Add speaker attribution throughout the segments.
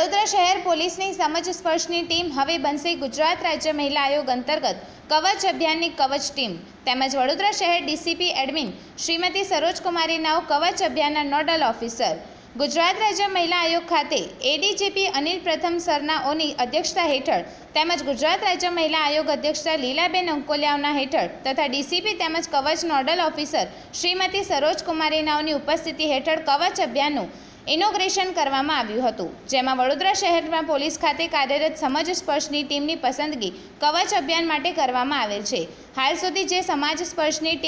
Speaker 1: વડોદરા શહેર પોલીસની સમજ સ્પર્શની ટીમ હવે બનશે ગુજરાત રાજ્ય મહિલા આયોગ અંતર્ગત કવચ અભિયાનની કવચ ટીમ તેમજ વડોદરા શહેર ડીસીપી એડમિન શ્રીમતી સરોજ કુમારી નાવ કવચ અભિયાનના નોડલ ઓફિસર ગુજરાત રાજ્ય મહિલા આયોગ ખાતે એડીજીપી અનિલ પ્રથમ સરનાઓની અધ્યક્ષતા હેઠળ તેમજ ગુજરાત રાજ્ય મહિલા આયોગ અધ્યક્ષતા લીલાબેન અંકોલિયાઓના હેઠળ તથા ડીસીપી તેમજ કવચ નોડલ ઓફિસર શ્રીમતી સરોજ કુમારી નાવની ઉપસ્થિતિ હેઠળ કવચ અભિયાનનું ઇનોગ્રેશન કરવામાં આવ્યું હતું, જેમાં વડોદરા શહેરમાં પોલીસ ખાતે કાર્યરત સમજ સ્પર્શની ટીમની પસંદગી કવચ અભિયાન માટે કરવામાં આવેલ છે. હાલ સુધી જે સમજ સ્પર્શની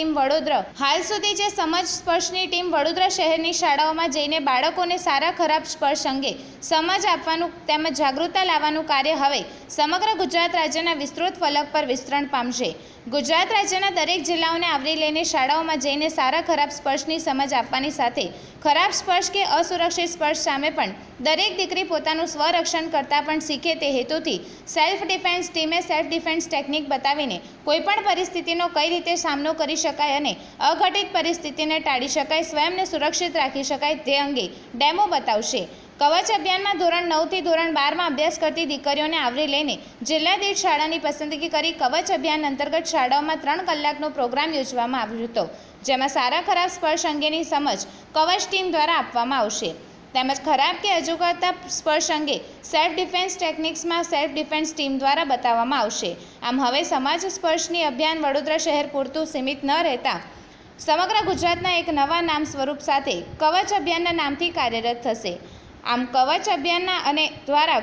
Speaker 1: ટીમ વડોદરા શહેરની શાળાઓમાં જઈને બાળકોને સારા ખરાબ સ્પર્શ અંગે સમજ આપવાનું તેમજ જાગૃતતા લાવવાનું કાર્ય હવે સમગ્ર ગુજરાત રાજ્યના વિસ્તૃત ફલક પર વિસ્તરણ પામશે. ગુજરાત રાજ્યના દરેક જિલ્લાઓને આવરી લઈને શાળાઓમાં જઈને સારા ખરાબ સ્પર્શની સમજ આપવાની સાથે ખરાબ સ્પર્શ કે અસુરક્ષિત સ્પર્શ સામે પણ દરેક દીકરી પોતાનું સ્વરક્ષણ કરતાં પણ શીખે તે હેતુથી સેલ્ફ ડિફેન્સ ટીમે સેલ્ફ ડિફેન્સ ટેકનિક બતાવીને કોઈપણ પરિસ્થિતિનો કઈ રીતે સામનો કરી શકાય અને અઘટિત પરિસ્થિતિને ટાળી શકાય, સ્વયંને સુરક્ષિત રાખી શકાય તે અંગે ડેમો બતાવશે. કવચ અભિયાનમાં ધોરણ 9 થી ધોરણ 12માં અભ્યાસ કરતી દીકરીઓને આવરી લઈને જિલ્લા દીઠ શાળાની પસંદગી કરી કવચ અભિયાન અંતર્ગત શાળાઓમાં 3 કલાકનો પ્રોગ્રામ યોજવામાં આવ્યો હતો, જેમાં સારા ખરાબ સ્પર્શ અંગેની સમજ કવચ ટીમ દ્વારા આપવામાં આવશે તેમજ ખરાબ કે અજુગતા સ્પર્શ અંગે સેલ્ફ ડિફેન્સ ટેકનિક્સમાં સેલ્ફ ડિફેન્સ ટીમ દ્વારા બતાવવામાં આવશે. આમ હવે સમાજ સ્પર્શની અભિયાન વડોદરા શહેર પૂરતું સીમિત ન રહેતા સમગ્ર ગુજરાતના એક નવા નામ સ્વરૂપ સાથે કવચ અભિયાનના નામથી કાર્યરત થશે. આમ કવચ અભિયાન દ્વારા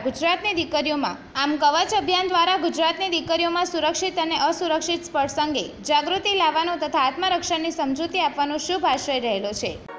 Speaker 1: ગુજરાતની દીકરીઓમાં સુરક્ષિત અને અસુરક્ષિત સ્પર્શ અંગે જાગૃતિ લાવવાનો તથા આત્મરક્ષણની સમજૂતી આપવાનો શુભ આશય રહેલો છે.